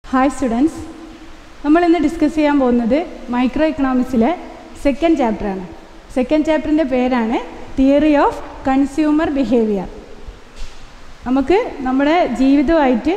Hi students, നമ്മൾ ഇന്ന് discuss ചെയ്യാൻ പോകുന്നത് മൈക്രോ ഇക്കണോമിക്സിലെ സെക്കൻഡ് ചാപ്റ്ററാണ്. സെക്കൻഡ് ചാപ്റ്ററിൻ്റെ പേരാണ് തിയറി ഓഫ് കൺസ്യൂമർ ബിഹേവിയർ. നമുക്ക് നമ്മുടെ ജീവിതമായിട്ട്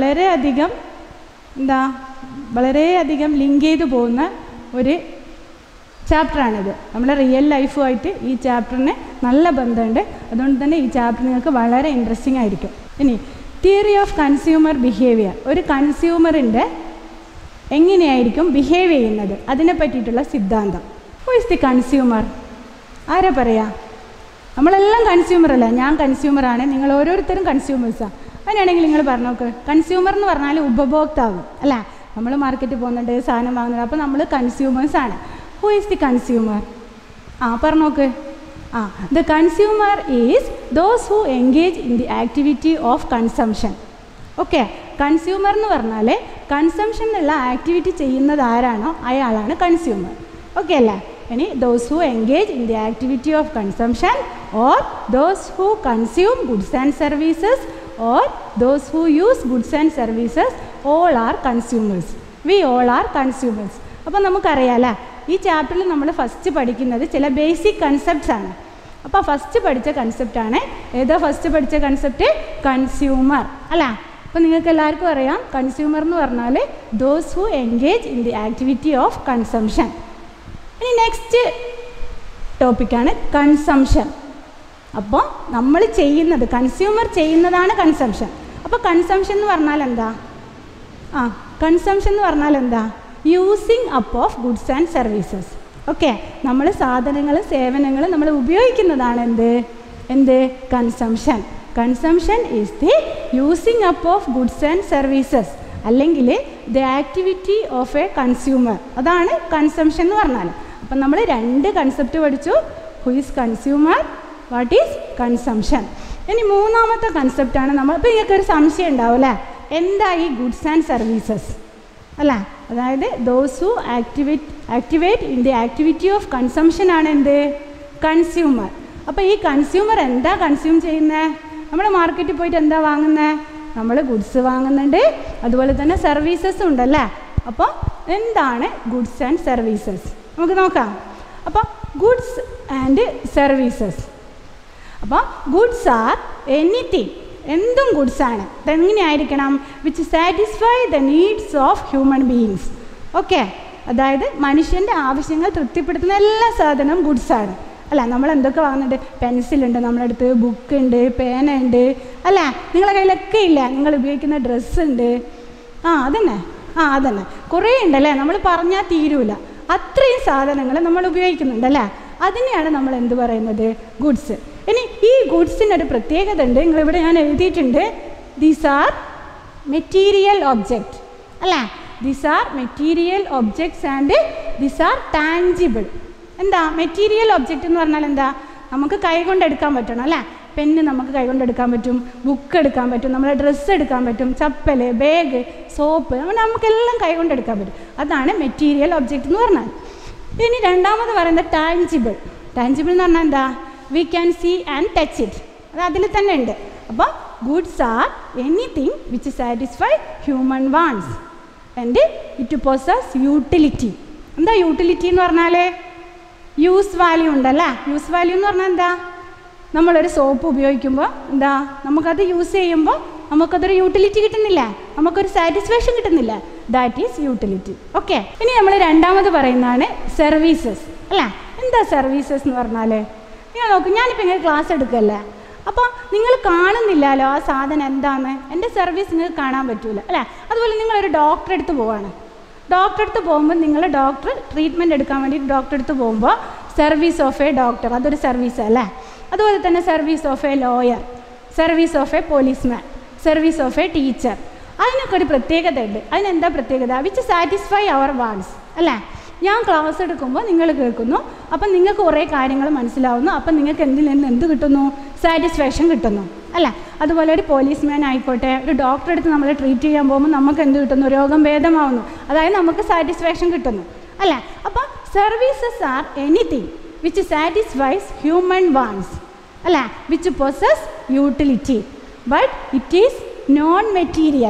വളരെയധികം ലിങ്ക് ചെയ്തു പോകുന്ന ഒരു ചാപ്റ്ററാണിത്. നമ്മുടെ റിയൽ ലൈഫുമായിട്ട് ഈ ചാപ്റ്ററിന് നല്ല ബന്ധമുണ്ട്. അതുകൊണ്ട് തന്നെ ഈ ചാപ്റ്റർ നിങ്ങൾക്ക് വളരെ ഇൻട്രസ്റ്റിംഗ് ആയിരിക്കും. ഇനി തിയറി ഓഫ് കൺസ്യൂമർ ബിഹേവിയർ, ഒരു കൺസ്യൂമറിൻ്റെ എങ്ങനെയായിരിക്കും ബിഹേവ് ചെയ്യുന്നത് അതിനെ പറ്റിയിട്ടുള്ള സിദ്ധാന്തം. Who is the consumer? ആരാ പറയാ? നമ്മളെല്ലാം കൺസ്യൂമർ അല്ല. ഞാൻ കൺസ്യൂമറാണ്, നിങ്ങൾ ഓരോരുത്തരും കൺസ്യൂമേഴ്സാണ്. അങ്ങനെയാണെങ്കിൽ നിങ്ങൾ പറഞ്ഞു നോക്ക്, കൺസ്യൂമർ എന്ന് പറഞ്ഞാൽ ഉപഭോക്താവ് അല്ല. നമ്മൾ മാർക്കറ്റിൽ പോകുന്നുണ്ട്, സാധനം വാങ്ങുന്നുണ്ട്, അപ്പോൾ നമ്മൾ കൺസ്യൂമേഴ്സാണ്. Who is the consumer? പറഞ്ഞു നോക്ക്. The consumer is those who engage in the activity of consumption. Okay, consumer എന്ന് പറഞ്ഞാൽ കൺസംഷൻ എന്നുള്ള ആക്ടിവിറ്റി ചെയ്യുന്നത് ആരാണോ അയാളാണ് കൺസ്യൂമർ. ഓക്കെ അല്ലേ? ഇനി those who engage in the activity of consumption or those who consume goods and services or those who use goods and services all are consumers. We all are consumers. അപ്പോൾ നമുക്കറിയാമല്ലേ, ഈ ചാപ്റ്ററിൽ നമ്മൾ first പഠിക്കുന്നത് ചില basic concepts ആണ്. അപ്പോൾ first പഠിച്ച കൺസെപ്റ്റാണ് ഏതോ ഫസ്റ്റ് പഠിച്ച കൺസെപ്റ്റ് കൺസ്യൂമർ അല്ല. അപ്പോൾ നിങ്ങൾക്ക് എല്ലാവർക്കും അറിയാം, കൺസ്യൂമർ എന്ന് പറഞ്ഞാൽ those who engage in the activity of consumption. ഇനി നെക്സ്റ്റ് ടോപ്പിക്കാണ് കൺസംഷൻ. അപ്പോൾ നമ്മൾ ചെയ്യുന്നത്, കൺസ്യൂമർ ചെയ്യുന്നതാണ് കൺസംഷൻ. അപ്പോൾ കൺസംഷൻ എന്ന് പറഞ്ഞാൽ എന്താ? കൺസംഷൻ എന്ന് പറഞ്ഞാൽ എന്താ? Using up of goods and services. Okay, നമ്മൾ സാധനങ്ങൾ സേവനങ്ങൾ നമ്മൾ ഉപയോഗിക്കുന്നതാണ് എന്ത് consumption. Consumption is the using up of goods and services, അല്ലെങ്കിൽ the activity of a consumer. അതാണ് കൺസംഷൻ എന്ന് പറഞ്ഞാൽ. അപ്പം നമ്മൾ രണ്ട് കൺസെപ്റ്റ് പഠിച്ചു. Who is consumer, what is consumption. ഇനി മൂന്നാമത്തെ കൺസെപ്റ്റാണ് നമ്മൾ. ഇപ്പോൾ നിങ്ങൾക്കൊരു സംശയം ഉണ്ടാവും അല്ലേ, എന്താ ഈ ഗുഡ്സ് ആൻഡ് സർവീസസ് അല്ല? അതായത് those who activate in the activity of consumption ആണ് എന്ത് കൺസ്യൂമർ. അപ്പോൾ ഈ കൺസ്യൂമർ എന്താ കൺസ്യൂം ചെയ്യുന്നത്? നമ്മൾ മാർക്കറ്റിൽ പോയിട്ട് എന്താ വാങ്ങുന്നത്? നമ്മൾ ഗുഡ്സ് വാങ്ങുന്നുണ്ട്, അതുപോലെ തന്നെ സർവീസസും ഉണ്ടല്ലേ. അപ്പോൾ എന്താണ് ഗുഡ്സ് ആൻഡ് സർവീസസ്? നമുക്ക് നോക്കാം. അപ്പോൾ ഗുഡ്സ് ആൻഡ് സർവീസസ്, അപ്പോൾ ഗുഡ്സ് ആർ എനിത്തിങ്, എന്തും ഗുഡ്സാണ്. അതെങ്ങനെയായിരിക്കണം? Which satisfy the needs of human beings. Okay, അതായത് മനുഷ്യൻ്റെ ആവശ്യങ്ങൾ തൃപ്തിപ്പെടുത്തുന്ന എല്ലാ സാധനവും ഗുഡ്സാണ് അല്ല. നമ്മൾ എന്തൊക്കെ വാങ്ങുന്നുണ്ട്? പെൻസിലുണ്ട് നമ്മുടെ അടുത്ത്, ബുക്കുണ്ട്, പേന ഉണ്ട് അല്ല. നിങ്ങളുടെ കയ്യിലൊക്കെ ഇല്ല, നിങ്ങൾ ഉപയോഗിക്കുന്ന ഡ്രസ്സുണ്ട്. അതന്നെ കുറേ ഉണ്ടല്ലേ, നമ്മൾ പറഞ്ഞാൽ തീരൂല. അത്രയും സാധനങ്ങൾ നമ്മൾ ഉപയോഗിക്കുന്നുണ്ടല്ലേ. അതിനെയാണ് നമ്മൾ എന്ത് പറയുന്നത്? ഗുഡ്സ്. ഇനി ഈ ഗുഡ്സിൻ്റെ ഒരു പ്രത്യേകത ഉണ്ട്, നിങ്ങളിവിടെ ഞാൻ എഴുതിയിട്ടുണ്ട്. ദീസ് ആർ മെറ്റീരിയൽ ഒബ്ജക്റ്റ് അല്ലേ. These are material objects and these are tangible. എന്താ മെറ്റീരിയൽ ഒബ്ജക്റ്റ് എന്ന് പറഞ്ഞാൽ എന്താ? നമുക്ക് കൈ കൊണ്ട് എടുക്കാൻ പറ്റണം അല്ലേ. പെന്ന് നമുക്ക് കൈ കൊണ്ട് എടുക്കാൻ പറ്റും, ബുക്ക് എടുക്കാൻ പറ്റും, നമ്മുടെ ഡ്രസ്സ് എടുക്കാൻ പറ്റും, ചപ്പൽ, ബാഗ്, സോപ്പ്, നമുക്കെല്ലാം കൈ കൊണ്ട് എടുക്കാൻ പറ്റും. അതാണ് മെറ്റീരിയൽ ഒബ്ജക്റ്റ് എന്ന് പറഞ്ഞാൽ. ഇനി രണ്ടാമത് പറയുന്നത് ടാഞ്ചിബിൾ. ടാഞ്ചിബിൾ എന്ന് പറഞ്ഞാൽ എന്താ? We can see and touch it. അത് അതിൽ തന്നെ ഉണ്ട്. അപ്പോൾ goods are anything which satisfy human wants and it possess utility. എന്താ യൂട്ടിലിറ്റി എന്ന് പറഞ്ഞാൽ? യൂസ് വാല്യൂ ഉണ്ടല്ലേ. യൂസ് വാല്യൂ എന്ന് പറഞ്ഞാൽ എന്താ? നമ്മളൊരു സോപ്പ് ഉപയോഗിക്കുമ്പോൾ എന്താ, നമുക്കത് യൂസ് ചെയ്യുമ്പോൾ നമുക്കതൊരു യൂട്ടിലിറ്റി കിട്ടുന്നില്ല, നമുക്കൊരു സാറ്റിസ്ഫാക്ഷൻ കിട്ടുന്നില്ല. That is utility. ഓക്കെ, ഇനി നമ്മൾ രണ്ടാമത് പറയുന്നതാണ് സർവീസസ് അല്ലേ. എന്താ സർവീസസ് എന്ന് പറഞ്ഞാൽ? നിങ്ങൾ നോക്കും, ഞാനിപ്പോൾ ഇങ്ങനെ ക്ലാസ് എടുക്കല്ലേ, അപ്പോൾ നിങ്ങൾ കാണുന്നില്ലല്ലോ ആ സാധനം എന്താണെന്ന്. എൻ്റെ സർവീസ് നിങ്ങൾക്ക് കാണാൻ പറ്റൂല അല്ലേ. അതുപോലെ നിങ്ങളൊരു ഡോക്ടറെ അടുത്ത് പോവാണ്. ഡോക്ടറെ അടുത്ത് പോകുമ്പോൾ നിങ്ങൾ ഡോക്ടർ ട്രീറ്റ്മെൻറ്റ് എടുക്കാൻ വേണ്ടി ഡോക്ടറെ അടുത്ത് പോകുമ്പോൾ സർവീസ് ഓഫ് എ ഡോക്ടർ, അതൊരു സർവീസ് അല്ലേ. അതുപോലെ തന്നെ service of a lawyer, service of a policeman, service of a teacher. അതിനൊക്കെ ഒരു പ്രത്യേകത ഉണ്ട്. അതിനെന്താ പ്രത്യേകത? വിച്ച് സാറ്റിസ്ഫൈ അവർ വാണ്ട്സ് അല്ലേ. ഞാൻ ക്ലാസ് എടുക്കുമ്പോൾ നിങ്ങൾ കേൾക്കുന്നു, അപ്പം നിങ്ങൾക്ക് കുറേ കാര്യങ്ങൾ മനസ്സിലാവുന്നു. അപ്പം നിങ്ങൾക്ക് എന്തിൽ നിന്ന് എന്ത് കിട്ടുന്നു? സാറ്റിസ്ഫാക്ഷൻ കിട്ടുന്നു അല്ല. അതുപോലെ ഒരു പോലീസ്മാൻ ആയിക്കോട്ടെ, ഒരു ഡോക്ടറെ അടുത്ത് നമ്മൾ ട്രീറ്റ് ചെയ്യാൻ പോകുമ്പോൾ നമുക്ക് എന്ത് കിട്ടുന്നു? രോഗം ഭേദമാവുന്നു. അതായത് നമുക്ക് സാറ്റിസ്ഫാക്ഷൻ കിട്ടുന്നു അല്ലേ. അപ്പോൾ services are anything which satisfies human wants അല്ല, which possess utility, but it is non material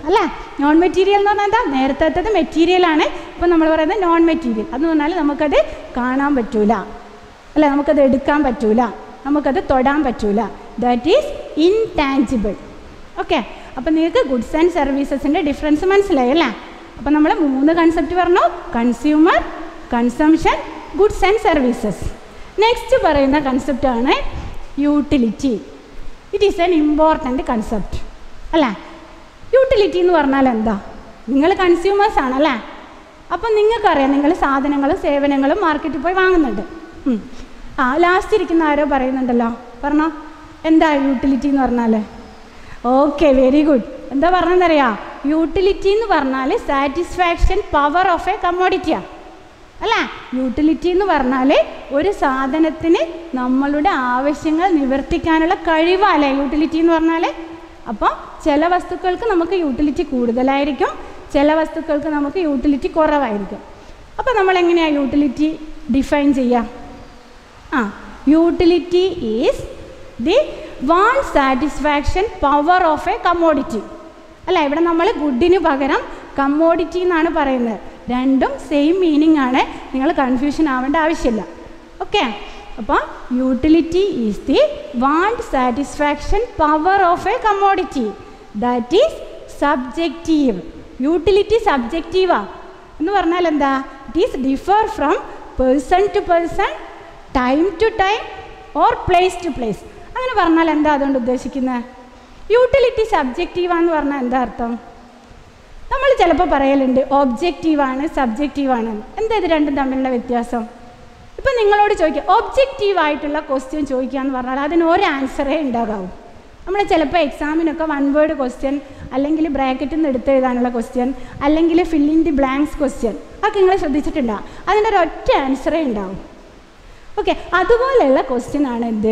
അല്ലേ? നോൺ മെറ്റീരിയൽ എന്ന് പറഞ്ഞാൽ എന്താ? നേരത്തെ മെറ്റീരിയലാണ്, ഇപ്പം നമ്മൾ പറയുന്നത് നോൺ മെറ്റീരിയൽ. എന്ന് പറഞ്ഞാൽ നമുക്കത് കാണാൻ പറ്റൂല, അല്ലേ? നമുക്കത് എടുക്കാൻ പറ്റൂല, നമുക്കത് തൊടാൻ പറ്റൂല. That is intangible. ഓക്കെ, അപ്പം നിങ്ങൾക്ക് ഗുഡ്സ് ആൻഡ് സർവീസസിൻ്റെ ഡിഫറൻസ് മനസ്സിലായി അല്ലേ? അപ്പം നമ്മൾ 3 കൺസെപ്റ്റ് പറഞ്ഞു: consumer, consumption, goods and services. Next പറയുന്ന കൺസെപ്റ്റാണ് utility. It is an important concept അല്ലേ? യൂട്ടിലിറ്റി എന്ന് പറഞ്ഞാൽ എന്താ? നിങ്ങൾ കൺസ്യൂമേഴ്സ് ആണല്ലേ? അപ്പം നിങ്ങൾക്കറിയാം, നിങ്ങൾ സാധനങ്ങളും സേവനങ്ങളും മാർക്കറ്റിൽ പോയി വാങ്ങുന്നുണ്ട്. ലാസ്റ്റ് ഇരിക്കുന്ന ആരോ പറയുന്നുണ്ടല്ലോ, പറഞ്ഞോ എന്താ യൂട്ടിലിറ്റി എന്ന് പറഞ്ഞാൽ? Okay, very good. എന്താ പറഞ്ഞതെന്നറിയാം? യൂട്ടിലിറ്റി എന്ന് പറഞ്ഞാൽ സാറ്റിസ്ഫാക്ഷൻ പവർ ഓഫ് എ കമ്മോഡിറ്റിയാണ് അല്ലേ? യൂട്ടിലിറ്റി എന്ന് പറഞ്ഞാൽ ഒരു സാധനത്തിന് നമ്മളുടെ ആവശ്യങ്ങൾ നിവർത്തിക്കാനുള്ള കഴിവല്ലേ യൂട്ടിലിറ്റി എന്ന് പറഞ്ഞാൽ. അപ്പോൾ ചില വസ്തുക്കൾക്ക് നമുക്ക് യൂട്ടിലിറ്റി കൂടുതലായിരിക്കും, ചില വസ്തുക്കൾക്ക് നമുക്ക് യൂട്ടിലിറ്റി കുറവായിരിക്കും. അപ്പോൾ നമ്മളെങ്ങനെയാണ് യൂട്ടിലിറ്റി ഡിഫൈൻ ചെയ്യുക? Utility is the one satisfaction power of a commodity അല്ല. ഇവിടെ നമ്മൾ ഗുഡിന് പകരം കമ്മോഡിറ്റി എന്നാണ് പറയുന്നത്. രണ്ടും സെയിം മീനിങ് ആണ്, നിങ്ങൾ കൺഫ്യൂഷൻ ആവേണ്ട ആവശ്യമില്ല. ഓക്കെ, അപ്പോൾ utility is the want satisfaction power of a commodity. That is subjective. Utility സബ്ജക്റ്റീവാ എന്ന് പറഞ്ഞാൽ എന്താ? It is differ from person to person, time to time or place to place. അങ്ങനെ പറഞ്ഞാൽ എന്താ അതുകൊണ്ട് ഉദ്ദേശിക്കുന്നത്? യൂട്ടിലിറ്റി സബ്ജക്റ്റീവാന്ന് പറഞ്ഞാൽ എന്താ അർത്ഥം? നമ്മൾ ചിലപ്പോൾ പറയലുണ്ട് ഒബ്ജക്റ്റീവാണ്, സബ്ജക്റ്റീവാണ്. എന്താ ഇത് രണ്ടും തമ്മിലുള്ള വ്യത്യാസം? ഇപ്പം നിങ്ങളോട് ചോദിക്കുക, ഒബ്ജക്റ്റീവായിട്ടുള്ള ക്വസ്റ്റ്യൻ ചോദിക്കുക എന്ന് പറഞ്ഞാൽ അതിന് ഒരു ആൻസറേ ഉണ്ടാകാവൂ. നമ്മൾ ചിലപ്പോൾ എക്സാമിനൊക്കെ 1 വേർഡ് ക്വസ്റ്റ്യൻ, അല്ലെങ്കിൽ ബ്രാക്കറ്റിൽ നിന്ന് എടുത്തെഴുതാനുള്ള ക്വസ്റ്റ്യൻ, അല്ലെങ്കിൽ fill in the blanks question ഒക്കെ നിങ്ങൾ ശ്രദ്ധിച്ചിട്ടുണ്ടാകും. അതിൻ്റെ ഒരൊറ്റ ആൻസറേ ഉണ്ടാവും. ഓക്കെ, അതുപോലെയുള്ള ക്വസ്റ്റ്യൻ ആണ് എന്ത്?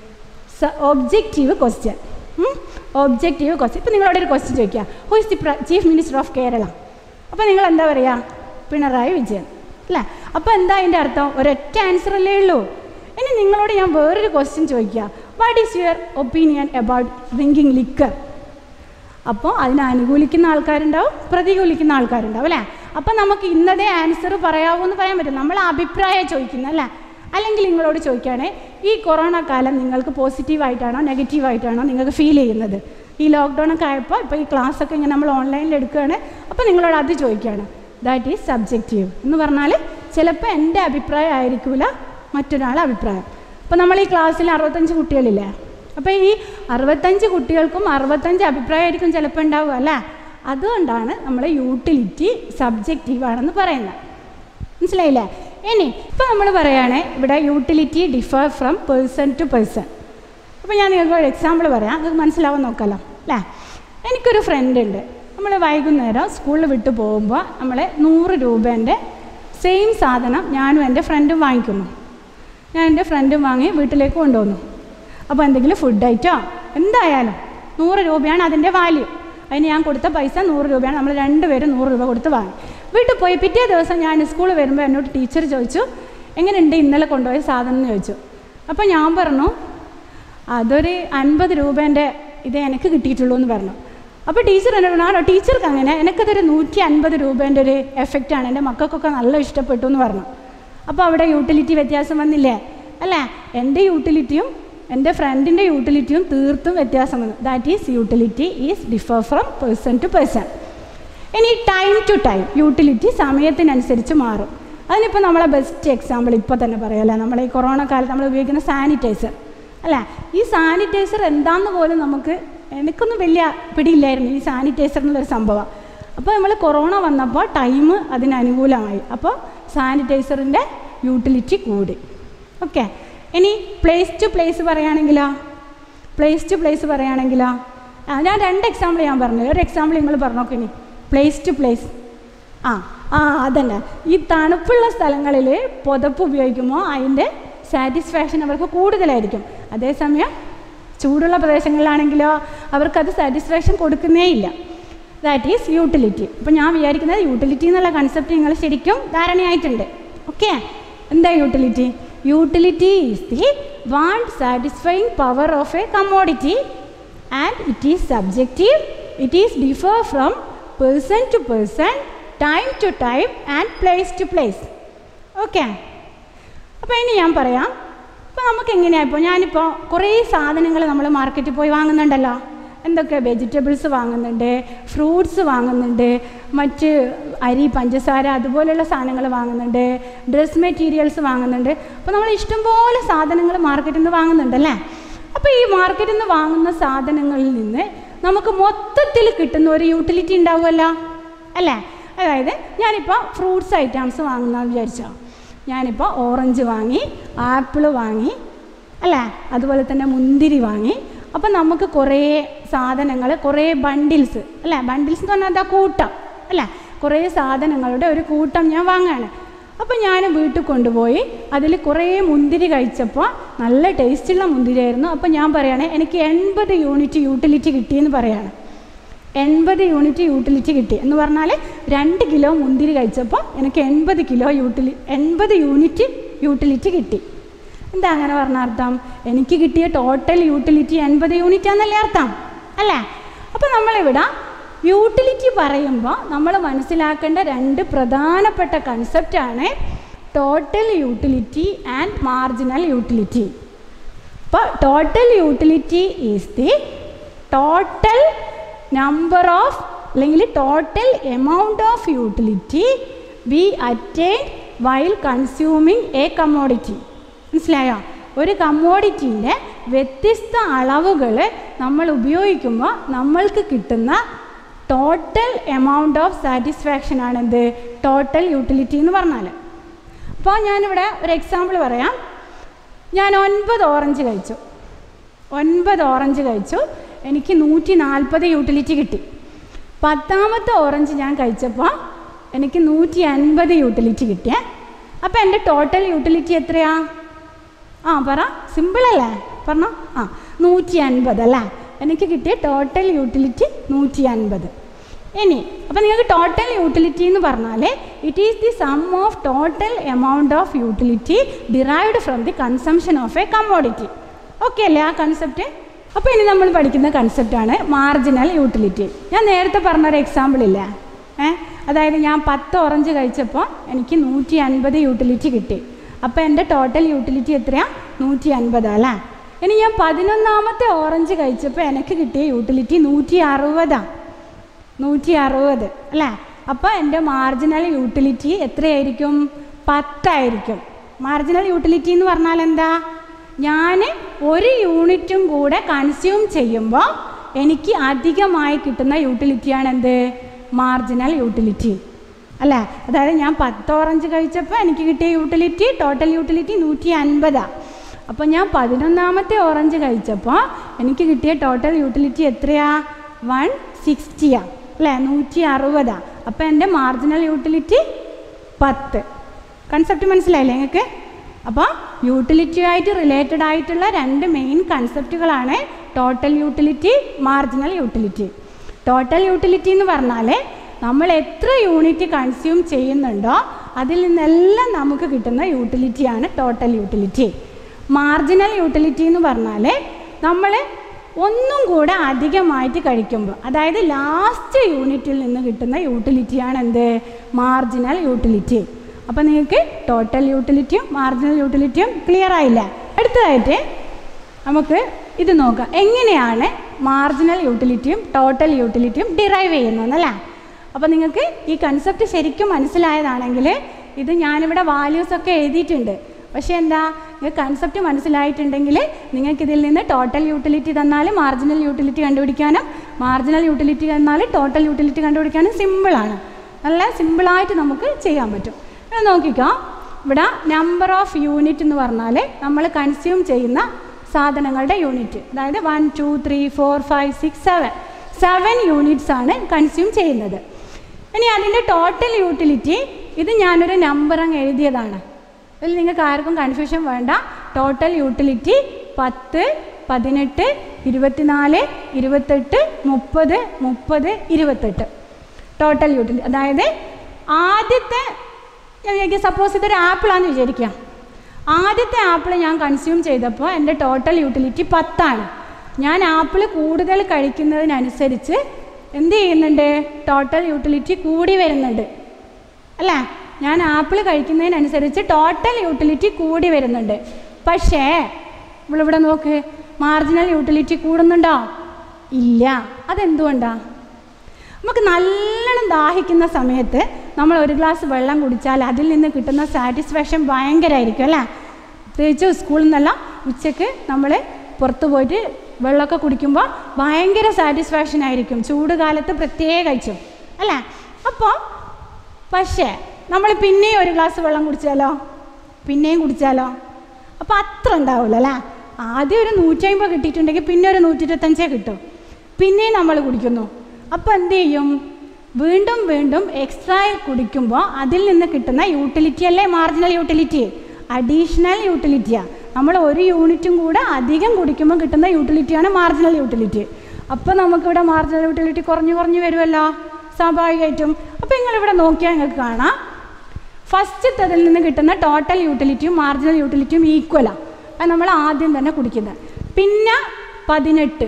Objective question. Objective question. ഇപ്പം നിങ്ങളോട് ഒരു ക്വസ്റ്റ്യൻ ചോദിക്കുക, who is the chief minister of Kerala? അപ്പോൾ നിങ്ങൾ എന്താ പറയുക? പിണറായി വിജയൻ അല്ലേ? അപ്പോൾ എന്താ അതിൻ്റെ അർത്ഥം? ഒരൊറ്റ ആൻസർ അല്ലേ ഉള്ളൂ. ഇനി നിങ്ങളോട് ഞാൻ വേറൊരു ക്വസ്റ്റ്യൻ ചോദിക്കുക, what is your opinion about drinking liquor? അപ്പോൾ അതിനെ അനുകൂലിക്കുന്ന ആൾക്കാരുണ്ടാവും, പ്രതികൂലിക്കുന്ന ആൾക്കാരുണ്ടാവും അല്ലേ? അപ്പം നമുക്ക് ഇന്നതേ ആൻസർ പറയാവൂന്ന് പറയാൻ പറ്റും. നമ്മൾ അഭിപ്രായം ചോദിക്കുന്നത് അല്ലേ? അല്ലെങ്കിൽ നിങ്ങളോട് ചോദിക്കുകയാണെങ്കിൽ ഈ കൊറോണ കാലം നിങ്ങൾക്ക് പോസിറ്റീവായിട്ടാണോ നെഗറ്റീവായിട്ടാണോ നിങ്ങൾക്ക് ഫീൽ ചെയ്യുന്നത്? ഈ ലോക്ക്ഡൗൺ ഒക്കെ ആയപ്പോൾ ഇപ്പോൾ ഈ ക്ലാസ്സൊക്കെ ഇങ്ങനെ നമ്മൾ ഓൺലൈനിൽ എടുക്കുകയാണ്, അപ്പോൾ നിങ്ങളോട് അത് ചോദിക്കുകയാണ്. ദാറ്റ് ഈസ് സബ്ജക്റ്റീവ് എന്ന് പറഞ്ഞാൽ ചിലപ്പോൾ എൻ്റെ അഭിപ്രായം ആയിരിക്കില്ല മറ്റൊരാളുടെ അഭിപ്രായം. അപ്പോൾ നമ്മൾ ഈ ക്ലാസ്സിൽ 65 കുട്ടികളില്ലേ? അപ്പോൾ ഈ 65 കുട്ടികൾക്കും 65 അഭിപ്രായമായിരിക്കും ചിലപ്പോൾ ഉണ്ടാവുക അല്ലേ? അതുകൊണ്ടാണ് നമ്മൾ യൂട്ടിലിറ്റി സബ്ജക്റ്റീവാണെന്ന് പറയുന്നത്. മനസ്സിലായില്ലേ? ഇനി ഇപ്പോൾ നമ്മൾ പറയുകയാണെങ്കിൽ ഇവിടെ utility differ from person to person. അപ്പോൾ ഞാൻ നിങ്ങൾക്ക് ഒരു എക്സാമ്പിൾ പറയാം, നിങ്ങൾക്ക് മനസ്സിലാവാൻ നോക്കാമല്ലോ അല്ലേ? എനിക്കൊരു ഫ്രണ്ട് ഉണ്ട്. നമ്മൾ വൈകുന്നേരം സ്കൂളിൽ വിട്ട് പോകുമ്പോൾ നമ്മൾ 100 രൂപേൻ്റെ സെയിം സാധനം ഞാനും എൻ്റെ ഫ്രണ്ടും വാങ്ങിക്കുന്നു. ഞാൻ എൻ്റെ ഫ്രണ്ടും വാങ്ങി വീട്ടിലേക്ക് കൊണ്ടുവന്നു. അപ്പോൾ എന്തെങ്കിലും ഫുഡ് ഐറ്റോ എന്തായാലും 100 രൂപയാണ് അതിൻ്റെ വാല്യൂ. അതിന് ഞാൻ കൊടുത്ത പൈസ 100 രൂപയാണ്. നമ്മൾ 2 പേരും 100 രൂപ കൊടുത്ത് വാങ്ങി. വീട്ടിൽ പോയി പിറ്റേ ദിവസം ഞാൻ സ്കൂളിൽ വരുമ്പോൾ എന്നോട് ടീച്ചർ ചോദിച്ചു, എങ്ങനെയുണ്ട് ഇന്നലെ കൊണ്ടുപോയ സാധനം എന്ന് ചോദിച്ചു. അപ്പോൾ ഞാൻ പറഞ്ഞു, അതൊരു 50 രൂപേൻ്റെ ഇതേ എനിക്ക് കിട്ടിയിട്ടുള്ളൂ എന്ന് പറഞ്ഞു. അപ്പോൾ ടീച്ചർ എന്നോട് പറഞ്ഞു, ആണോ ടീച്ചർക്ക് അങ്ങനെ? എനിക്കതൊരു 150 രൂപേൻ്റെ ഒരു എഫക്റ്റാണ്, എൻ്റെ മക്കൾക്കൊക്കെ നല്ല ഇഷ്ടപ്പെട്ടു എന്ന് പറഞ്ഞു. അപ്പോൾ അവിടെ യൂട്ടിലിറ്റി വ്യത്യാസം വന്നില്ലേ അല്ലേ? എൻ്റെ യൂട്ടിലിറ്റിയും എൻ്റെ ഫ്രണ്ടിൻ്റെ യൂട്ടിലിറ്റിയും തീർത്തും വ്യത്യാസം വന്നു. That is utility is differ from person to person. ഇനി ടൈം ടു ടൈം യൂട്ടിലിറ്റി സമയത്തിനനുസരിച്ച് മാറും. അതിനിപ്പോൾ നമ്മളെ ബെസ്റ്റ് എക്സാമ്പിൾ ഇപ്പോൾ തന്നെ പറയാമല്ലേ, നമ്മളെ ഈ കൊറോണ കാലത്ത് നമ്മൾ ഉപയോഗിക്കുന്ന സാനിറ്റൈസർ അല്ലേ? ഈ സാനിറ്റൈസർ എന്താണെന്ന് പോലും എനിക്കൊന്നും വലിയ പിടിയില്ലായിരുന്നു ഈ സാനിറ്റൈസർ എന്നുള്ളൊരു സംഭവം. അപ്പോൾ നമ്മൾ കൊറോണ വന്നപ്പോൾ ടൈം അതിന് അനുകൂലമായി. അപ്പോൾ സാനിറ്റൈസറിൻ്റെ യൂട്ടിലിറ്റി കൂടി. ഓക്കെ, ഇനി പ്ലേസ് ടു പ്ലേസ് പറയുകയാണെങ്കിലോ? ഞാൻ 2 എക്സാമ്പിൾ ഞാൻ പറഞ്ഞു. ഒരു എക്സാമ്പിൾ നിങ്ങൾ പറഞ്ഞോക്കെ. ഇനി പ്ലേസ് ടു പ്ലേസ് അതന്നെ. ഈ തണുപ്പുള്ള സ്ഥലങ്ങളിൽ പുതപ്പ് ഉപയോഗിക്കുമ്പോൾ അതിൻ്റെ സാറ്റിസ്ഫാക്ഷൻ അവർക്ക് കൂടുതലായിരിക്കും. അതേസമയം ചൂടുള്ള പ്രദേശങ്ങളിലാണെങ്കിലോ അവർക്കത് സാറ്റിസ്ഫാക്ഷൻ കൊടുക്കുന്നേ ഇല്ല. That is utility. അപ്പോൾ ഞാൻ വിചാരിക്കുന്നത് യൂട്ടിലിറ്റി എന്നുള്ള കൺസെപ്റ്റ് നിങ്ങൾ ശരിക്കും ധാരണയായിട്ടുണ്ട്. ഓക്കെ, എന്താ utility? Utility is the want satisfying power of a commodity and it is subjective it is differ from person to person, time to time and place to place. Okay, അപ്പോൾ ഇനി ഞാൻ പറയാം. അപ്പോൾ നമുക്ക് എങ്ങനെയാണ്, ഇപ്പോൾ ഞാനിപ്പോൾ കുറേ സാധനങ്ങൾ നമ്മൾ മാർക്കറ്റിൽ പോയി വാങ്ങുന്നുണ്ടല്ലോ. എന്തൊക്കെ വെജിറ്റബിൾസ് വാങ്ങുന്നുണ്ട്, ഫ്രൂട്ട്സ് വാങ്ങുന്നുണ്ട്, മറ്റ് അരി, പഞ്ചസാര അതുപോലെയുള്ള സാധനങ്ങൾ വാങ്ങുന്നുണ്ട്, ഡ്രസ് മെറ്റീരിയൽസ് വാങ്ങുന്നുണ്ട്. അപ്പോൾ നമ്മൾ ഇഷ്ടംപോലെ സാധനങ്ങൾ മാർക്കറ്റിൽ നിന്ന് വാങ്ങുന്നുണ്ടല്ലേ. അപ്പോൾ ഈ മാർക്കറ്റിൽ നിന്ന് വാങ്ങുന്ന സാധനങ്ങളിൽ നിന്ന് നമുക്ക് മൊത്തത്തിൽ കിട്ടുന്ന ഒരു യൂട്ടിലിറ്റി ഉണ്ടാവുമല്ലോ അല്ലേ. അതായത് ഞാനിപ്പോൾ ഫ്രൂട്ട്സ് ഐറ്റംസ് വാങ്ങുന്നതെന്ന് വിചാരിച്ചോ, ഞാനിപ്പോൾ ഓറഞ്ച് വാങ്ങി, ആപ്പിൾ വാങ്ങി അല്ലേ, അതുപോലെ തന്നെ മുന്തിരി വാങ്ങി. അപ്പം നമുക്ക് കുറേ സാധനങ്ങൾ, കുറേ ബണ്ടിൽസ് അല്ലേ, ബണ്ടിൽസ് എന്ന് പറഞ്ഞാൽ എന്താ, കൂട്ടം അല്ലേ, കുറേ സാധനങ്ങളുടെ ഒരു കൂട്ടം ഞാൻ വാങ്ങുകയാണ്. അപ്പോൾ ഞാൻ വീട്ടിൽ കൊണ്ടുപോയി അതിൽ കുറേ മുന്തിരി കഴിച്ചപ്പോൾ നല്ല ടേസ്റ്റുള്ള മുന്തിരിയായിരുന്നു. അപ്പോൾ ഞാൻ പറയുകയാണ് എനിക്ക് 80 യൂണിറ്റ് യൂട്ടിലിറ്റി കിട്ടിയെന്ന് പറയുകയാണ്. 80 യൂണിറ്റ് യൂട്ടിലിറ്റി കിട്ടി എന്ന് പറഞ്ഞാൽ 2 കിലോ മുന്തിരി കഴിച്ചപ്പോൾ എനിക്ക് 80 യൂണിറ്റ് യൂട്ടിലിറ്റി കിട്ടി. എന്താ അങ്ങനെ പറഞ്ഞ അർത്ഥം? എനിക്ക് കിട്ടിയ ടോട്ടൽ യൂട്ടിലിറ്റി 80 യൂണിറ്റ് ആണെന്നല്ലേ അർത്ഥം അല്ലേ. അപ്പോൾ നമ്മളിവിടെ യൂട്ടിലിറ്റി പറയുമ്പോൾ നമ്മൾ മനസ്സിലാക്കേണ്ട 2 പ്രധാനപ്പെട്ട കൺസെപ്റ്റാണ് total utility and marginal utility. അപ്പോൾ total utility is the total number of അല്ലെങ്കിൽ total amount of utility we attain while consuming a commodity. മനസ്സിലായോ? ഒരു കമ്മോഡിറ്റീൻ്റെ വ്യത്യസ്ത അളവുകൾ നമ്മൾ ഉപയോഗിക്കുമ്പോൾ നമ്മൾക്ക് കിട്ടുന്ന ടോട്ടൽ എമൗണ്ട് ഓഫ് സാറ്റിസ്ഫാക്ഷൻ ആണെന്ത്, ടോട്ടൽ യൂട്ടിലിറ്റി എന്ന് പറഞ്ഞാൽ. അപ്പോൾ ഞാനിവിടെ ഒരു എക്സാമ്പിൾ പറയാം. ഞാൻ 9 ഓറഞ്ച് കഴിച്ചു. 9 ഓറഞ്ച് കഴിച്ചു, എനിക്ക് 140 യൂട്ടിലിറ്റി കിട്ടി. 10ാമത്തെ ഓറഞ്ച് ഞാൻ കഴിച്ചപ്പോൾ എനിക്ക് 150 യൂട്ടിലിറ്റി കിട്ടിയേ. അപ്പോൾ എൻ്റെ ടോട്ടൽ യൂട്ടിലിറ്റി എത്രയാ? പറ, സിമ്പിളല്ലേ, പറഞ്ഞോ. 150 അല്ലേ, എനിക്ക് കിട്ടിയ ടോട്ടൽ യൂട്ടിലിറ്റി 150. ഇനി അപ്പോൾ നിങ്ങൾക്ക് ടോട്ടൽ യൂട്ടിലിറ്റി എന്ന് പറഞ്ഞാൽ it is the sum of total amount of utility derived from the consumption of a commodity. Okay അല്ലേ ആ കൺസെപ്റ്റ്? അപ്പോൾ ഇനി നമ്മൾ പഠിക്കുന്ന കൺസെപ്റ്റാണ് മാർജിനൽ യൂട്ടിലിറ്റി. ഞാൻ നേരത്തെ പറഞ്ഞൊരു എക്സാമ്പിൾ ഇല്ലേ, അതായത് ഞാൻ 10 ഓറഞ്ച് കഴിച്ചപ്പോൾ എനിക്ക് 150 യൂട്ടിലിറ്റി കിട്ടി. അപ്പോൾ എൻ്റെ ടോട്ടൽ യൂട്ടിലിറ്റി എത്രയാണ്? 150 അല്ലേ. ഇനി ഞാൻ 11ാമത്തെ ഓറഞ്ച് കഴിച്ചപ്പോൾ എനിക്ക് കിട്ടിയ യൂട്ടിലിറ്റി 160 അല്ലേ. അപ്പോൾ എൻ്റെ മാർജിനൽ യൂട്ടിലിറ്റി എത്രയായിരിക്കും? 10 ആയിരിക്കും. മാർജിനൽ യൂട്ടിലിറ്റി എന്ന് പറഞ്ഞാൽ എന്താ? ഞാൻ 1 യൂണിറ്റും കൂടെ കൺസ്യൂം ചെയ്യുമ്പോൾ എനിക്ക് അധികമായി കിട്ടുന്ന യൂട്ടിലിറ്റിയാണ് എന്ത്? മാർജിനൽ യൂട്ടിലിറ്റി അല്ലേ. അതായത് ഞാൻ 10 ഓറഞ്ച് കഴിച്ചപ്പോൾ എനിക്ക് കിട്ടിയ യൂട്ടിലിറ്റി, ടോട്ടൽ യൂട്ടിലിറ്റി 150. അപ്പോൾ ഞാൻ 11ാമത്തെ ഓറഞ്ച് കഴിച്ചപ്പോൾ എനിക്ക് കിട്ടിയ ടോട്ടൽ യൂട്ടിലിറ്റി എത്രയാ? 160 അല്ലേ, 160. അപ്പോൾ എൻ്റെ മാർജിനൽ യൂട്ടിലിറ്റി 10. കൺസെപ്റ്റ് മനസ്സിലായില്ലേ നിങ്ങൾക്ക്? അപ്പോൾ യൂട്ടിലിറ്റിയുമായിട്ട് റിലേറ്റഡ് ആയിട്ടുള്ള 2 മെയിൻ കൺസെപ്റ്റുകളാണ് total utility, marginal utility. Total utility എന്ന് പറഞ്ഞാൽ നമ്മൾ എത്ര യൂണിറ്റ് കൺസ്യൂം ചെയ്യുന്നുണ്ടോ അതിൽ നിന്നെല്ലാം നമുക്ക് കിട്ടുന്ന യൂട്ടിലിറ്റിയാണ് ടോട്ടൽ യൂട്ടിലിറ്റി. മാർജിനൽ യൂട്ടിലിറ്റി എന്ന് പറഞ്ഞാൽ നമ്മൾ ഒന്നും കൂടെ അധികമായിട്ട് കഴിക്കുമ്പോൾ, അതായത് ലാസ്റ്റ് യൂണിറ്റിൽ നിന്ന് കിട്ടുന്ന യൂട്ടിലിറ്റിയാണ് എന്ത്? Marginal utility. അപ്പോൾ നിങ്ങൾക്ക് ടോട്ടൽ യൂട്ടിലിറ്റിയും മാർജിനൽ യൂട്ടിലിറ്റിയും ക്ലിയർ ആയില്ല. അടുത്തതായിട്ട് നമുക്ക് ഇത് നോക്കാം, എങ്ങനെയാണ് മാർജിനൽ യൂട്ടിലിറ്റിയും ടോട്ടൽ യൂട്ടിലിറ്റിയും ഡിറൈവ് ചെയ്യുന്നതെന്നല്ലേ. അപ്പോൾ നിങ്ങൾക്ക് ഈ കൺസെപ്റ്റ് ശരിക്കും മനസ്സിലായതാണെങ്കിൽ ഇത് ഞാനിവിടെ വാല്യൂസൊക്കെ എഴുതിയിട്ടുണ്ട്. പക്ഷേ എന്താ, നിങ്ങൾക്ക് കൺസെപ്റ്റ് മനസ്സിലായിട്ടുണ്ടെങ്കിൽ നിങ്ങൾക്കിതിൽ നിന്ന് ടോട്ടൽ യൂട്ടിലിറ്റി തന്നാൽ മാർജിനൽ യൂട്ടിലിറ്റി കണ്ടുപിടിക്കാനും മാർജിനൽ യൂട്ടിലിറ്റി തന്നാൽ ടോട്ടൽ യൂട്ടിലിറ്റി കണ്ടുപിടിക്കാനും സിമ്പിളാണ്. നല്ല സിമ്പിളായിട്ട് നമുക്ക് ചെയ്യാൻ പറ്റും. ഇത് നോക്കിക്കോ, ഇവിടെ നമ്പർ ഓഫ് യൂണിറ്റ് എന്ന് പറഞ്ഞാൽ നമ്മൾ കൺസ്യൂം ചെയ്യുന്ന സാധനങ്ങളുടെ യൂണിറ്റ്, അതായത് 1 2 3 4 5 6 7 യൂണിറ്റ്സ് ആണ് കൺസ്യൂം ചെയ്യുന്നത്. ഇനി അതിൻ്റെ ടോട്ടൽ യൂട്ടിലിറ്റി ഇത് ഞാനൊരു നമ്പർ അങ്ങ് എഴുതിയതാണ്. ഇതിൽ നിങ്ങൾക്ക് ആർക്കും കൺഫ്യൂഷൻ വേണ്ട. Total utility 10 18 24 28 30 30 28 total utility. അതായത് ആദ്യത്തെ സപ്പോസ് ഇതൊരു ആപ്പിളാണെന്ന് വിചാരിക്കുക. ആദ്യത്തെ ആപ്പിൾ ഞാൻ കൺസ്യൂം ചെയ്തപ്പോൾ എൻ്റെ ടോട്ടൽ യൂട്ടിലിറ്റി 10 ആണ്. ഞാൻ ആപ്പിൾ കൂടുതൽ കഴിക്കുന്നതിനനുസരിച്ച് എന്ത് ചെയ്യുന്നുണ്ട്? ടോട്ടൽ യൂട്ടിലിറ്റി കൂടി വരുന്നുണ്ട് അല്ലേ? ഞാൻ ആപ്പിൾ കഴിക്കുന്നതിനനുസരിച്ച് ടോട്ടൽ യൂട്ടിലിറ്റി കൂടി വരുന്നുണ്ട്. പക്ഷേ ഇവിടെ നോക്ക്, മാർജിനൽ യൂട്ടിലിറ്റി കൂടുന്നുണ്ടോ? ഇല്ല. അതെന്തുകൊണ്ടാണ്? നമുക്ക് നല്ലോണം ദാഹിക്കുന്ന സമയത്ത് നമ്മൾ ഒരു ഗ്ലാസ് വെള്ളം കുടിച്ചാൽ അതിൽ നിന്ന് കിട്ടുന്ന സാറ്റിസ്ഫാക്ഷൻ ഭയങ്കരമായിരിക്കും അല്ലേ? പ്രത്യേകിച്ച് സ്കൂളിൽ നിന്നെല്ലാം ഉച്ചയ്ക്ക് നമ്മൾ പുറത്ത് പോയിട്ട് വെള്ളമൊക്കെ കുടിക്കുമ്പോൾ ഭയങ്കര സാറ്റിസ്ഫാക്ഷൻ ആയിരിക്കും, ചൂട് കാലത്ത് പ്രത്യേകിച്ചും അല്ലേ? അപ്പോൾ പക്ഷേ നമ്മൾ പിന്നെയും ഒരു ഗ്ലാസ് വെള്ളം കുടിച്ചാലോ, പിന്നെയും കുടിച്ചാലോ, അപ്പോൾ അത്ര ഉണ്ടാവില്ല അല്ലേ? ആദ്യം ഒരു 150 കിട്ടിയിട്ടുണ്ടെങ്കിൽ പിന്നെ ഒരു 125 കിട്ടും, പിന്നെയും നമ്മൾ കുടിക്കുന്നു. അപ്പോൾ എന്ത് ചെയ്യും? വീണ്ടും വീണ്ടും എക്സ്ട്രാ കുടിക്കുമ്പോൾ അതിൽ നിന്ന് കിട്ടുന്ന യൂട്ടിലിറ്റി അല്ലേ മാർജിനൽ യൂട്ടിലിറ്റി? അഡീഷണൽ യൂട്ടിലിറ്റിയാണ്. നമ്മൾ ഒരു യൂണിറ്റും കൂടെ അധികം കുടിക്കുമ്പോൾ കിട്ടുന്ന യൂട്ടിലിറ്റിയാണ് മാർജിനൽ യൂട്ടിലിറ്റി. അപ്പോൾ നമുക്കിവിടെ മാർജിനൽ യൂട്ടിലിറ്റി കുറഞ്ഞു കുറഞ്ഞു വരുമല്ലോ സ്വാഭാവികമായിട്ടും. അപ്പോൾ നിങ്ങളിവിടെ നോക്കിയാൽ നിങ്ങൾക്ക് കാണാം, ഫസ്റ്റത്തതിൽ നിന്ന് കിട്ടുന്ന ടോട്ടൽ യൂട്ടിലിറ്റിയും മാർജിനൽ യൂട്ടിലിറ്റിയും ഈക്വലാണ്. അത് നമ്മൾ ആദ്യം തന്നെ കുടിക്കുന്നത്. പിന്നെ 18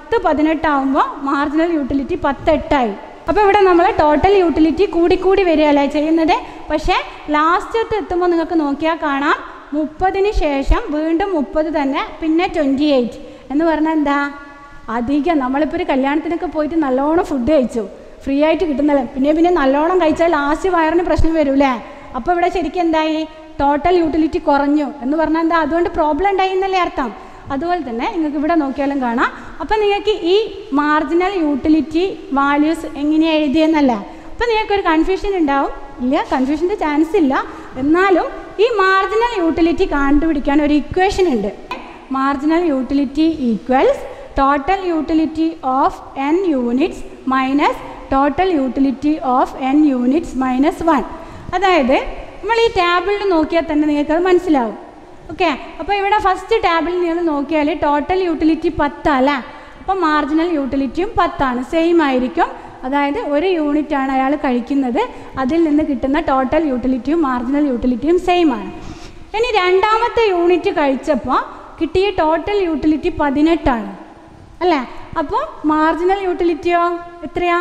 ആകുമ്പോൾ മാർജിനൽ യൂട്ടിലിറ്റി 18 അപ്പോൾ ഇവിടെ നമ്മൾ ടോട്ടൽ യൂട്ടിലിറ്റി കൂടിക്കൂടി വരികയല്ലേ ചെയ്യുന്നത്. പക്ഷേ ലാസ്റ്റത്ത് എത്തുമ്പോൾ നിങ്ങൾക്ക് നോക്കിയാൽ കാണാം 30 ശേഷം വീണ്ടും 30 തന്നെ, പിന്നെ 28 എന്ന് പറഞ്ഞാൽ എന്താ? അധികം. നമ്മളിപ്പോൾ ഒരു കല്യാണത്തിനൊക്കെ പോയിട്ട് നല്ലോണം ഫുഡ് കഴിച്ചു, ഫ്രീ ആയിട്ട് കിട്ടുന്നല്ലേ, പിന്നെ നല്ലോണം കഴിച്ചാൽ ലാസ്റ്റ് വയറിന് പ്രശ്നം വരൂലേ? അപ്പോൾ ഇവിടെ ശരിക്കും എന്തായി? ടോട്ടൽ യൂട്ടിലിറ്റി കുറഞ്ഞു എന്ന് പറഞ്ഞാൽ എന്താ? അതുകൊണ്ട് പ്രോബ്ലം ഉണ്ടായി എന്നല്ലേ അർത്ഥം. അതുപോലെ തന്നെ നിങ്ങൾക്ക് ഇവിടെ നോക്കിയാലും കാണാം. അപ്പോൾ നിങ്ങൾക്ക് ഈ മാർജിനൽ യൂട്ടിലിറ്റി വാല്യൂസ് എങ്ങനെയാണ് എഴുതിയെന്നല്ല. അപ്പോൾ നിങ്ങൾക്കൊരു കൺഫ്യൂഷൻ ഉണ്ടാവും. ഇല്ല, കൺഫ്യൂഷൻ്റെ ചാൻസ് ഇല്ല. എന്നാലും ഈ മാർജിനൽ യൂട്ടിലിറ്റി കണ്ടുപിടിക്കാൻ ഒരു ഇക്വേഷൻ ഉണ്ട്. Marginal utility equals total utility of n units minus total utility of n units minus 1. അതായത് നമ്മൾ ഈ ടാബിളിൽ നോക്കിയാൽ തന്നെ നിങ്ങൾക്കത് മനസ്സിലാവും. ഓക്കെ, അപ്പോൾ ഇവിടെ ഫസ്റ്റ് ടാബിൽ നിങ്ങൾ നോക്കിയാൽ ടോട്ടൽ യൂട്ടിലിറ്റി 10 അല്ലേ? അപ്പോൾ മാർജിനൽ യൂട്ടിലിറ്റിയും 10 സെയിം ആയിരിക്കും. അതായത് ഒരു യൂണിറ്റാണ് അയാൾ കഴിക്കുന്നത്, അതിൽ നിന്ന് കിട്ടുന്ന ടോട്ടൽ യൂട്ടിലിറ്റിയും മാർജിനൽ യൂട്ടിലിറ്റിയും സെയിം ആണ്. ഇനി രണ്ടാമത്തെ യൂണിറ്റ് കഴിച്ചപ്പോൾ കിട്ടിയ ടോട്ടൽ യൂട്ടിലിറ്റി 18 അല്ലേ? അപ്പോൾ മാർജിനൽ യൂട്ടിലിറ്റിയോ എത്രയാ?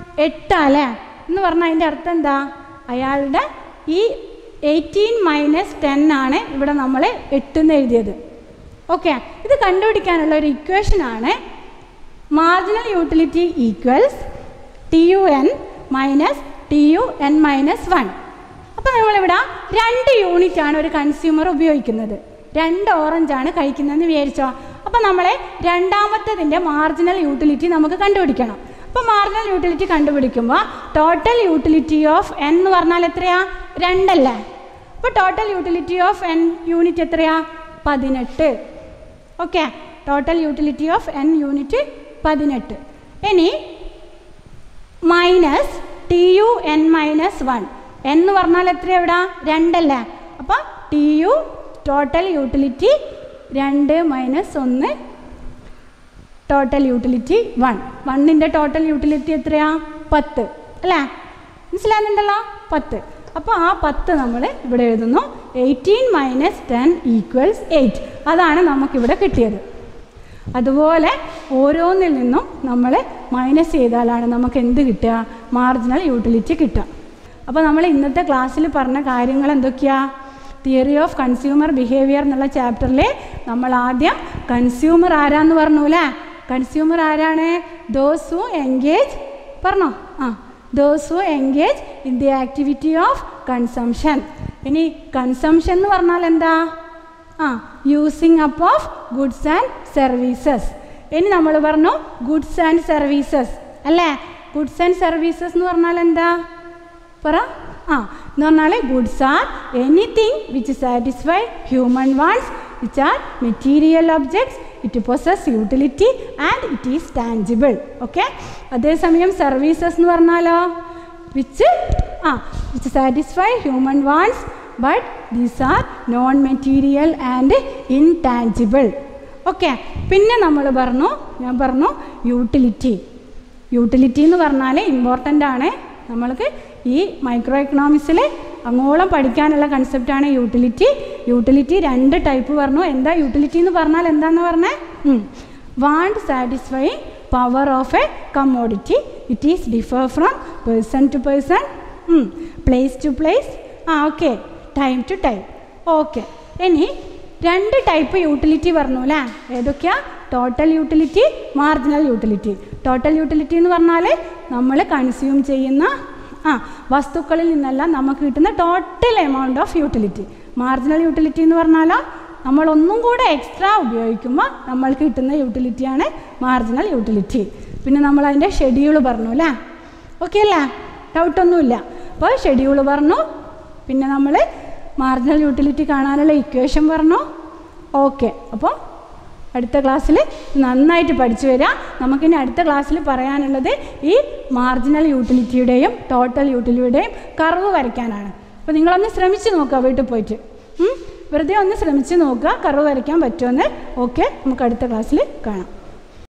8 അല്ലേ? എന്ന് പറഞ്ഞാൽ അതിൻ്റെ അർത്ഥം എന്താ? അയാളുടെ ഈ 18 - 10 ആണ് ഇവിടെ നമ്മൾ 8 എന്ന് എഴുതിയത്. ഓക്കെ, ഇത് കണ്ടുപിടിക്കാനുള്ള ഒരു ഇക്വേഷനാണ് marginal utility equals TUN minus TUN - 1. അപ്പോൾ നമ്മളിവിടെ 2 യൂണിറ്റാണ് ഒരു കൺസ്യൂമർ ഉപയോഗിക്കുന്നത്. 2 ഓറഞ്ചാണ് കഴിക്കുന്നതെന്ന് വിചാരിച്ചോ. അപ്പോൾ നമ്മളെ രണ്ടാമത്തതിൻ്റെ മാർജിനൽ യൂട്ടിലിറ്റി നമുക്ക് കണ്ടുപിടിക്കണം. അപ്പോൾ മാർജിനൽ യൂട്ടിലിറ്റി കണ്ടുപിടിക്കുമ്പോൾ ടോട്ടൽ യൂട്ടിലിറ്റി ഓഫ് n എന്ന് പറഞ്ഞാൽ എത്രയാ? 2 അല്ലേ? അപ്പോൾ total utility of n unit എത്രയാ? 18. Okay, total utility of n unit 18. ഇനി മൈനസ് TUN - 1. n എന്ന് പറഞ്ഞാൽ എത്രയാ? ഇവിടെ 2 അല്ലേ? അപ്പോൾ TU total utility 2 - 1 total utility 1. 1ൻ്റെ ടോട്ടൽ യൂട്ടിലിറ്റി എത്രയാ? 10 അല്ലേ? മനസ്സിലാകുന്നുണ്ടല്ലോ? 10. അപ്പോൾ ആ 10 നമ്മൾ ഇവിടെ എഴുതുന്നു. 18 - 10 = 8. അതാണ് നമുക്കിവിടെ കിട്ടിയത്. അതുപോലെ ഓരോന്നിൽ നിന്നും നമ്മൾ മൈനസ് ചെയ്താലാണ് നമുക്ക് എന്ത് കിട്ടുക? മാർജിനൽ യൂട്ടിലിറ്റി കിട്ടുക. അപ്പോൾ നമ്മൾ ഇന്നത്തെ ക്ലാസ്സിൽ പറഞ്ഞ കാര്യങ്ങൾ എന്തൊക്കെയാ? തിയറി ഓഫ് കൺസ്യൂമർ ബിഹേവിയർ എന്നുള്ള ചാപ്റ്ററിൽ നമ്മൾ ആദ്യം കൺസ്യൂമർ ആരാന്ന് പറഞ്ഞു അല്ലേ? കൺസ്യൂമർ ആരാണ്? ദോസ് ഹു എൻഗേജ് പറഞ്ഞോ? Those who engage in the activity of consumption. ഇനി കൺസംഷൻ എന്ന് പറഞ്ഞാൽ എന്താ? Using up of goods and services. ഇനി നമ്മൾ പറഞ്ഞു ഗുഡ്സ് ആൻഡ് സർവീസസ് അല്ലേ? ഗുഡ്സ് ആൻഡ് സർവീസസ് എന്ന് പറഞ്ഞാൽ എന്താ? പറ. എന്ന് പറഞ്ഞാൽ goods are anything which satisfy human wants which are material objects, it possess utility and it is tangible. Okay, അതേസമയം സർവീസസ് എന്ന് പറഞ്ഞാലോ which satisfy human wants but these are non material and intangible. Okay, പിന്നെ ഞാൻ പറഞ്ഞു utility. Utility എന്ന് പറഞ്ഞാൽ important ആണ്. നമ്മൾക്ക് ഈ മൈക്രോ എക്കണോമിക്സിൽ അങ്ങോളം പഠിക്കാനുള്ള കൺസെപ്റ്റാണ് യൂട്ടിലിറ്റി. യൂട്ടിലിറ്റി 2 ടൈപ്പ് പറഞ്ഞു. എന്താ യൂട്ടിലിറ്റി എന്ന് പറഞ്ഞാൽ? എന്താന്ന് പറഞ്ഞേ? Want satisfying power of a commodity. It is differ from person to person, place to place, okay, time to time. Okay, ഇനി 2 ടൈപ്പ് യൂട്ടിലിറ്റി പറഞ്ഞു അല്ലേ? ഏതൊക്കെയാണ്? Total utility, marginal utility. Total utility എന്ന് പറഞ്ഞാൽ നമ്മൾ കൺസ്യൂം ചെയ്യുന്ന വസ്തുക്കളിൽ നിന്നെല്ലാം നമുക്ക് കിട്ടുന്ന total amount of utility. Marginal utility എന്ന് പറഞ്ഞാൽ നമ്മളൊന്നും കൂടെ എക്സ്ട്രാ ഉപയോഗിക്കുമ്പോൾ നമ്മൾക്ക് കിട്ടുന്ന യൂട്ടിലിറ്റിയാണ് മാർജിനൽ യൂട്ടിലിറ്റി. പിന്നെ നമ്മളതിൻ്റെ ഷെഡ്യൂൾ പറഞ്ഞു അല്ലേ? ഓക്കെ അല്ലേ? ഡൗട്ടൊന്നുമില്ല. അപ്പോൾ ഷെഡ്യൂൾ പറഞ്ഞു, പിന്നെ നമ്മൾ മാർജിനൽ യൂട്ടിലിറ്റി കാണാനുള്ള ഇക്വേഷൻ പറഞ്ഞു. ഓക്കെ, അപ്പോൾ അടുത്ത ക്ലാസ്സിൽ നന്നായിട്ട് പഠിച്ചു വരിക. നമുക്കിനി അടുത്ത ക്ലാസ്സിൽ പറയാനുള്ളത് ഈ മാർജിനൽ യൂട്ടിലിറ്റിയുടെയും ടോട്ടൽ യൂട്ടിലിറ്റിയുടെയും കർവ് വരയ്ക്കാനാണ്. അപ്പോൾ നിങ്ങളൊന്ന് ശ്രമിച്ച് നോക്കുക വീട്ടിൽ പോയിട്ട്, വെറുതെ ഒന്ന് ശ്രമിച്ച് നോക്കുക കർവ് വരയ്ക്കാൻ പറ്റുമെന്ന്. ഓക്കെ, നമുക്ക് അടുത്ത ക്ലാസ്സിൽ കാണാം.